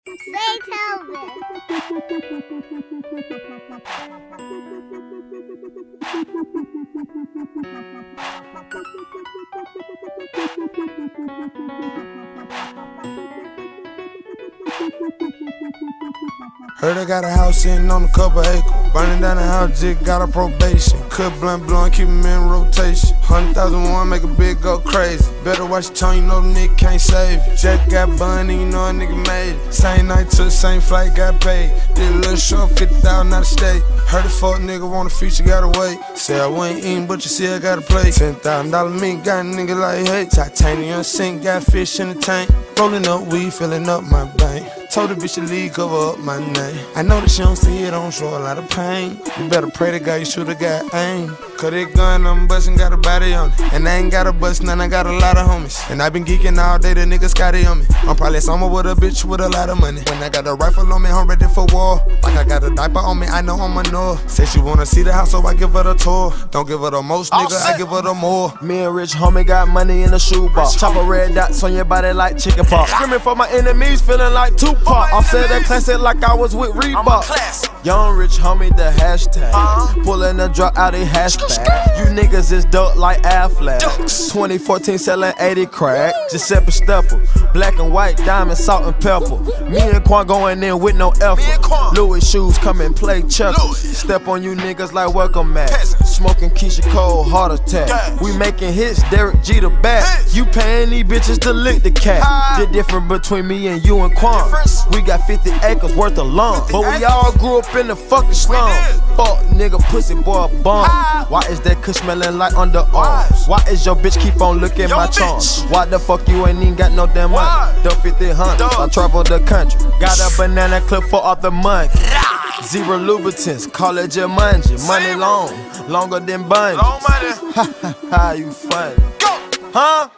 Say Telvin. Heard I got a house sitting on a couple acres. Burning down the house, just got a probation. Cut blunt blowing, keep him in rotation. 100,001 make a bitch go crazy. Better watch your tongue, you know the nigga can't save you. Just got bun and you know a nigga made it. Same night to the same flight, got paid. Did a little short, 50,000 out of state. Heard a fuck nigga want a feature, gotta wait. Say I wasn't eating, but you see I gotta play. $10,000 meat, got a nigga like hey. Titanium sink, got fish in the tank. Rolling up weed, filling up my bank. Told the bitch to leave, cover up my name. I know that she don't see it, don't show a lot of pain. You better pray to God you shoulda got aim. Cause that gun I'm bustin' got a body on it. And I ain't got a bust, none, I got a lot of homies. And I been geeking all day, the niggas Scotty on me. I'm probably somewhere with a bitch with a lot of money. When I got a rifle on me, I'm ready for war. Like I got a diaper on me, I know I'm a know. Say she wanna see the house, so I give her the tour. Don't give her the most, nigga, I give her the more. Me and Rich Homie got money in the shoebox. Chopper red dots on your body like chicken pox. Screaming for my enemies, feeling like Tupac. I said that classic like I was with Reebok. Young Rich Homie, the hashtag. Pulling a drop out of hatchback. You niggas is dope like Affleck. 2014 selling 80 crack. Giuseppe Stepper. Black and white, diamond, salt and pepper. Me and Quan going in with no effort. Louis shoes come and play checkers. Step on you niggas like welcome mat. Smoking Keisha Cole, heart attack. We making hits, Derek G the back. You paying these bitches to lick the cat. The difference between me and you and Quan. We got 50 acres worth of lawn. But we all grew up in the fucking slum. Fuck nigga, pussy boy, bum. Why is that kush smelling like underarms? Why is your bitch keep on looking my charms? Why the fuck you ain't even got no damn money? Dump 50-100, I travel the country. Got a banana clip for all the money. Zero lubricants, call it Jumanji. Money long, longer than Bundy. Ha ha ha, you funny. Huh?